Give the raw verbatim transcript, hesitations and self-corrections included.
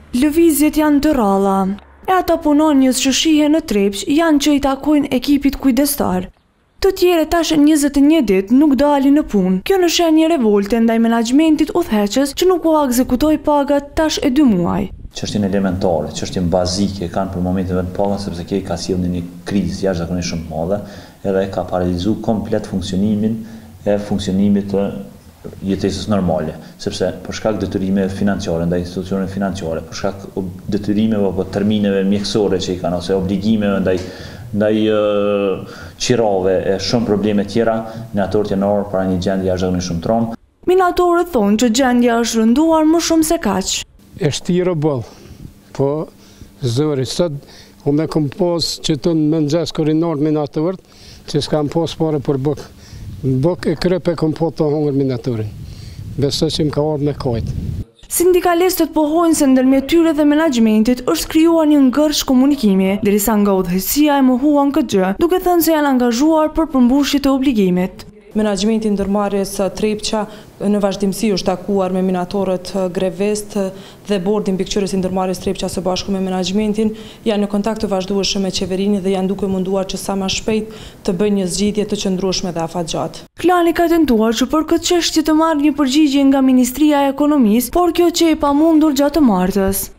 Lëvizjet janë të ralla. E ata punonjës që shihen në Trepç janë që i takojnë ekipit kujdestar. Të tjere tash njëzet e një ditë nuk dalin në punë. Kjo në shenjë revolte ndaj menaxhmentit udhëheqës që nuk u ekzekutoi pagat tash e dy muaj. Çështjen elementare, çështjen bazike kanë për momentin vetë paga sepse kjo ka sjellë një krizë jashtëzakonisht shumë të madhe, edhe ka paralizuar komplet funksionimin e funksionimit të jetesës normale, sepse për shkak detyrimeve financiare ndaj institucioneve financiare, për shkak detyrimeve apo termineve mjekësore që i kanë ose obligimeve ndaj ndaj uh, qirave e shumë probleme tjera, minatorët janë orë para një gjendje jashtëzakonisht shumë tronë. Minatorët thonë që gjendja është rënduar më shumë se kaq. E shtirë bëllë, po zëri, sot u me kom pos që të në mëngjes korinar minatorët, që s'kam pos pare për bëk. Bëk e kryp e kom po të hongër minatorin. Besoj që më ka orë me kajtë. Sindikalistët pohojnë se ndërmjet tyre dhe menaxhmentit është krijuar një ngërsh komunikimi, derisa nga udhëheqësia e mohuan këtë gjë, duke thënë se janë angazhuar për përmbushje të obligimit. Menaxhmenti ndërmarrjes Trepça në vazhdimsi është takuar me minatorët Grevest dhe bordin mbikëqyrës i ndërmarrjes Trepça së bashku me menaxhmentin, janë në kontakt të vazhdueshëm me qeverinë dhe janë duke munduar që sa më shpejt të bëjnë një zgjidhje të qëndrueshme dhe afatgjatë. Klani ka tentuar që për këtë çështje të marrë një përgjigje nga Ministria e Ekonomisë, por kjo që e pamundur gjatë martës.